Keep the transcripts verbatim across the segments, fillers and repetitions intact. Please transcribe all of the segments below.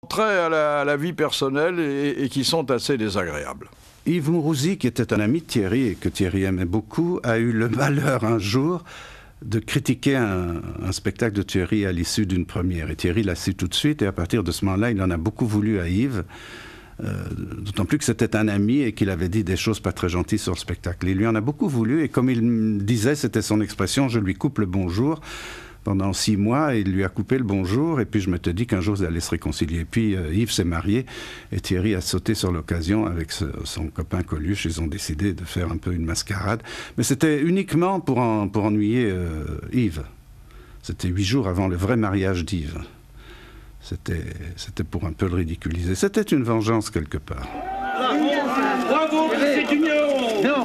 Très à la, à la vie personnelle et, et qui sont assez désagréables. Yves Mourouzi, qui était un ami de Thierry et que Thierry aimait beaucoup, a eu le malheur un jour de critiquer un, un spectacle de Thierry à l'issue d'une première. Et Thierry l'a su tout de suite, et à partir de ce moment-là, il en a beaucoup voulu à Yves, euh, d'autant plus que c'était un ami et qu'il avait dit des choses pas très gentilles sur le spectacle. Il lui en a beaucoup voulu, et comme il me disait, c'était son expression, je lui coupe le bonjour. Pendant six mois, il lui a coupé le bonjour, et puis je m'étais dit qu'un jour, ils allaient se réconcilier. Puis euh, Yves s'est marié, et Thierry a sauté sur l'occasion avec ce, son copain Coluche. Ils ont décidé de faire un peu une mascarade. Mais c'était uniquement pour, en, pour ennuyer euh, Yves. C'était huit jours avant le vrai mariage d'Yves. C'était, c'était pour un peu le ridiculiser. C'était une vengeance quelque part. Bravo, c'est une non.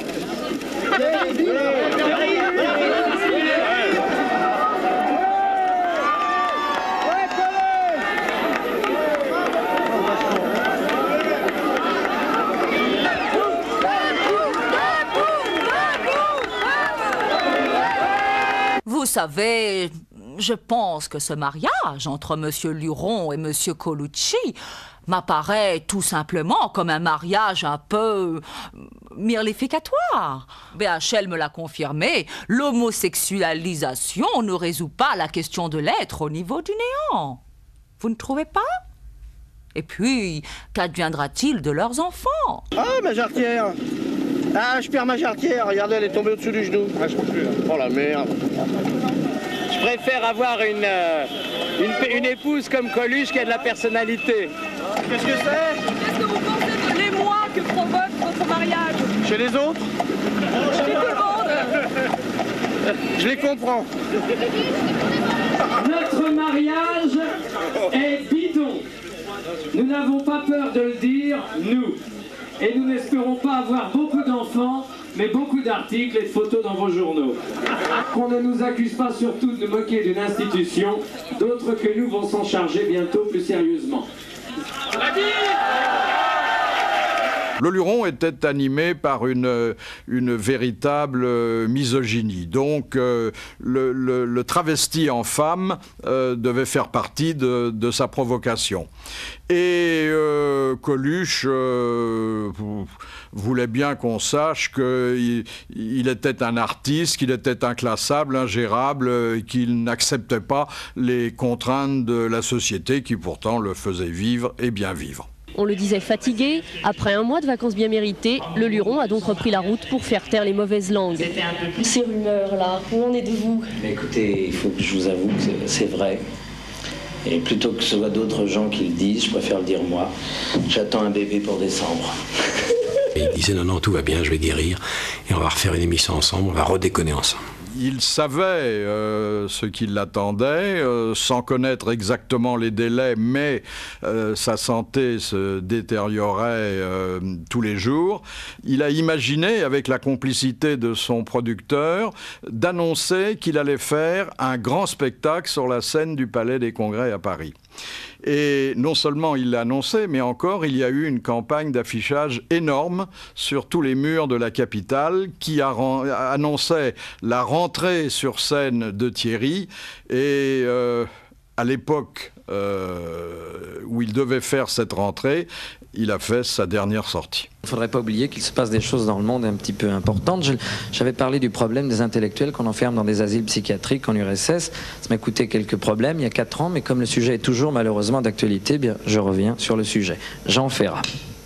Vous savez, je pense que ce mariage entre Monsieur Luron et Monsieur Colucci m'apparaît tout simplement comme un mariage un peu myrlificatoire. B H L me l'a confirmé, l'homosexualisation ne résout pas la question de l'être au niveau du néant. Vous ne trouvez pas? Et puis, qu'adviendra-t-il de leurs enfants? Ah, ma jarretière! Ah, je perds ma jarretière, regardez, elle est tombée au-dessus du genou. Ah, je peux plus, là. Oh la merde. Je préfère avoir une, euh, une, une épouse comme Coluche qui a de la personnalité. Qu'est-ce que c'est? Qu'est-ce que vous pensez de l'émoi que provoque votre mariage? Chez les autres? Chez tout le monde. Je les comprends. Notre mariage est bidon. Nous n'avons pas peur de le dire, nous. Et nous n'espérons pas avoir beaucoup d'enfants, mais beaucoup d'articles et de photos dans vos journaux. Qu'on ne nous accuse pas surtout de nous moquer d'une institution, d'autres que nous vont s'en charger bientôt plus sérieusement. Le Luron était animé par une, une véritable misogynie. Donc, euh, le, le, le travesti en femme euh, devait faire partie de, de sa provocation. Et euh, Coluche euh, voulait bien qu'on sache qu'il il était un artiste, qu'il était inclassable, ingérable, qu'il n'acceptait pas les contraintes de la société qui pourtant le faisaient vivre et bien vivre. On le disait fatigué, après un mois de vacances bien méritées, le Luron a donc repris la route pour faire taire les mauvaises langues. Ces rumeurs-là, où en êtes-vous? Écoutez, il faut que je vous avoue que c'est vrai. Et plutôt que ce soit d'autres gens qui le disent, je préfère le dire moi. J'attends un bébé pour décembre. Et il disait non, non, tout va bien, je vais guérir. Et on va refaire une émission ensemble, on va redéconner ensemble. Il savait euh, ce qui l'attendait, euh, sans connaître exactement les délais, mais euh, sa santé se détériorait euh, tous les jours. Il a imaginé, avec la complicité de son producteur, d'annoncer qu'il allait faire un grand spectacle sur la scène du Palais des Congrès à Paris. Et non seulement il l'a annoncé, mais encore il y a eu une campagne d'affichage énorme sur tous les murs de la capitale qui a annonçait la rentrée sur scène de Thierry. Et euh, à l'époque euh, où il devait faire cette rentrée, il a fait sa dernière sortie. Il ne faudrait pas oublier qu'il se passe des choses dans le monde un petit peu importantes. Je, j'avais parlé du problème des intellectuels qu'on enferme dans des asiles psychiatriques en U R S S. Ça m'a coûté quelques problèmes il y a quatre ans, mais comme le sujet est toujours malheureusement d'actualité, bien, je reviens sur le sujet. Jean Ferrat.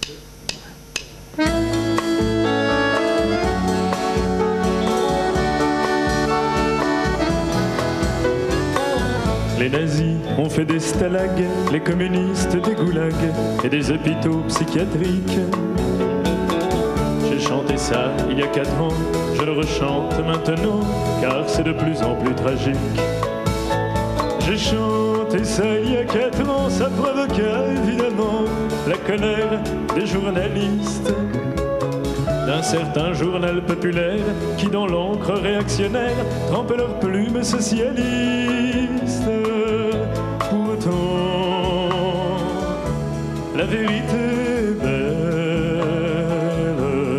Les nazis ont fait des stalags, les communistes des goulags et des hôpitaux psychiatriques. J'ai chanté ça il y a quatre ans, je le rechante maintenant, car c'est de plus en plus tragique. J'ai chanté ça il y a quatre ans, ça provoqua évidemment la colère des journalistes d'un certain journal populaire qui dans l'encre réactionnaire trempait leurs plumes socialistes. Pourtant, la vérité est belle.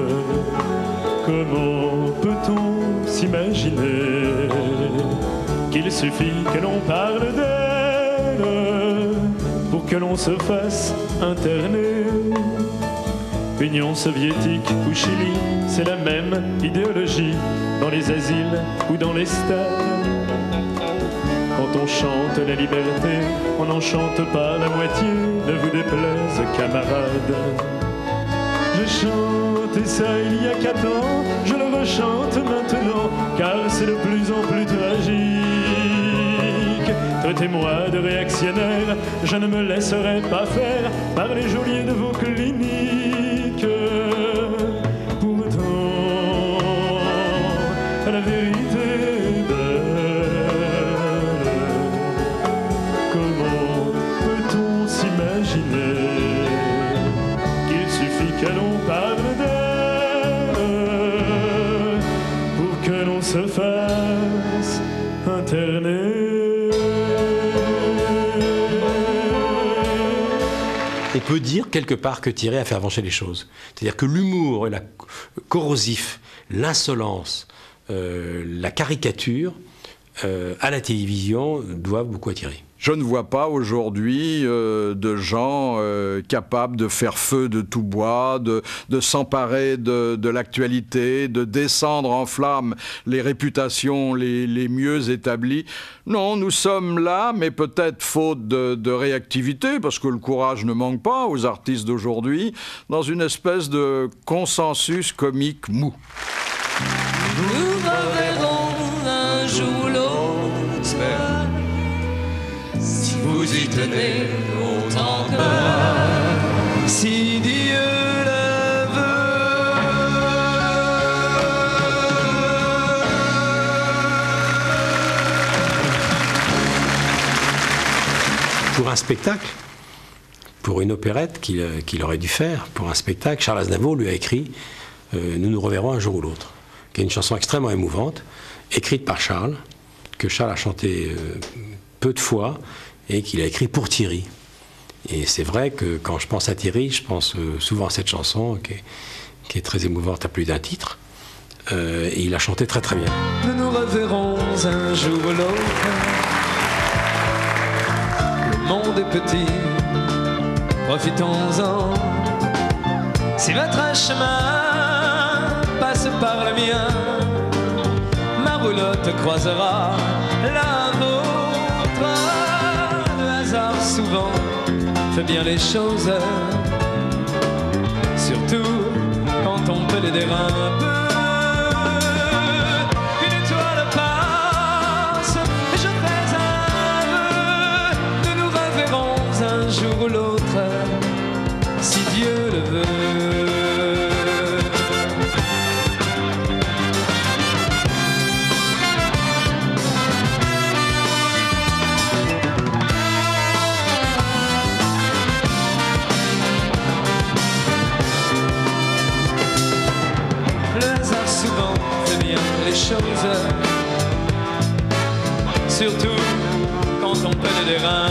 Comment peut-on s'imaginer qu'il suffit que l'on parle d'elle pour que que l'on se fasse interner. Union soviétique ou Chili, c'est la même idéologie, dans les asiles ou dans les stades. Quand on chante la liberté, on n'en chante pas la moitié, ne vous déplaise camarades. J'ai chanté ça il y a quatre ans, je le rechante maintenant, car c'est de plus en plus tragique. Traitez-moi de réactionnaire, je ne me laisserai pas faire par les geôliers de vos cliniques. Pourtant, la vérité est belle. Comment peut-on s'imaginer qu'il suffit que l'on parle d'elle pour que l'on se fasse interner? On peut dire quelque part que Thierry a fait avancer les choses. C'est-à-dire que l'humour, le corrosif, l'insolence, euh, la caricature, euh, à la télévision, doivent beaucoup à Thierry. Je ne vois pas aujourd'hui euh, de gens euh, capables de faire feu de tout bois, de, de s'emparer de, de l'actualité, de descendre en flammes les réputations les, les mieux établies. Non, nous sommes là, mais peut-être faute de, de réactivité, parce que le courage ne manque pas aux artistes d'aujourd'hui, dans une espèce de consensus comique mou. Nous reverrons un jour l'autre. Si vous y tenez autant que moi, si Dieu le veut. Pour un spectacle, pour une opérette qu'il qu'il aurait dû faire, pour un spectacle, Charles Aznavour lui a écrit euh, « Nous nous reverrons un jour ou l'autre », qui est une chanson extrêmement émouvante, écrite par Charles, que Charles a chanté euh, peu de fois, et qu'il a écrit pour Thierry. Et c'est vrai que quand je pense à Thierry, je pense euh, souvent à cette chanson qui est, qui est très émouvante à plus d'un titre. Euh, et il a chanté très très bien. Nous nous reverrons un jour ou l'autre. Le monde est petit, profitons-en. Si votre chemin passe par le mien, ma roulotte croisera la vôtre. Le hasard souvent fait bien les choses, surtout quand on peut l'aider un peu. Une étoile passe et je fais un vœu. Nous nous reverrons un jour ou l'autre, si Dieu le veut. Choses, surtout quand on peut le dire un